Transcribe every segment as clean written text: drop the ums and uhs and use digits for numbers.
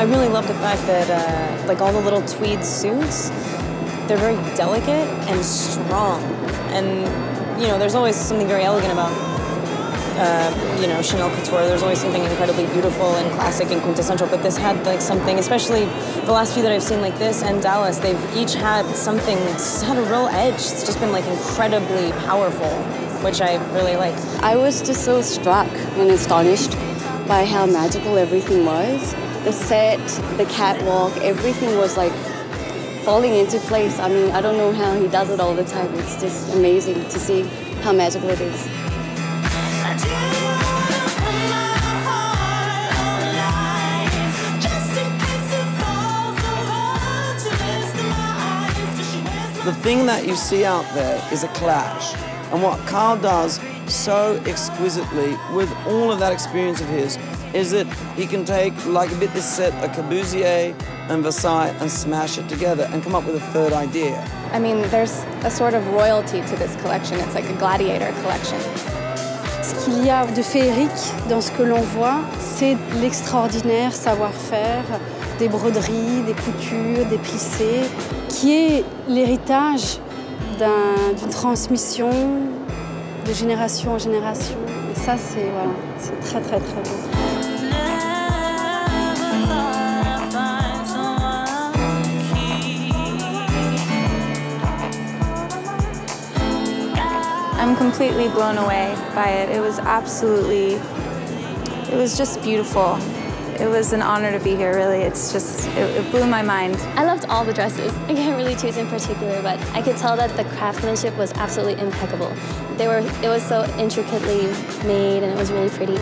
I really love the fact that like all the little tweed suits, they're very delicate and strong. And you know, there's always something very elegant about you know, Chanel couture. There's always something incredibly beautiful and classic and quintessential, but this had like something, especially the last few that I've seen like this and Dallas, they've each had something, it's had a real edge. It's just been like incredibly powerful, which I really like. I was just so struck and astonished by how magical everything was. The set, the catwalk, everything was like falling into place. I mean, I don't know how he does it all the time. It's just amazing to see how magical it is. The thing that you see out there is a clash. And what Karl does so exquisitely with all of that experience of his is that he can take like a bit this set of Corbusier and Versailles and smash it together and come up with a third idea. I mean, there's a sort of royalty to this collection. It's like a gladiator collection. Ce qu'il y a de féerique dans ce que l'on voit, c'est l'extraordinaire savoir-faire des broderies, des coutures, des plissés, qui est l'héritage d'une transmission de génération en génération. Et ça, c'est voilà, c'est très très très beau. I'm completely blown away by it. It was just beautiful. It was an honor to be here, really. It's just, it blew my mind. I loved all the dresses. I can't really choose in particular, but I could tell that the craftsmanship was absolutely impeccable. It was so intricately made and it was really pretty.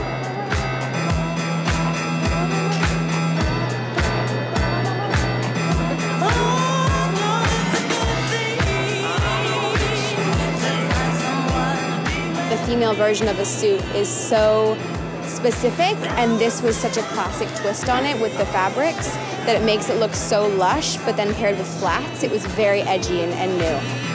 The female version of a suit is so specific, and this was such a classic twist on it with the fabrics that it makes it look so lush, but then paired with flats, it was very edgy and new.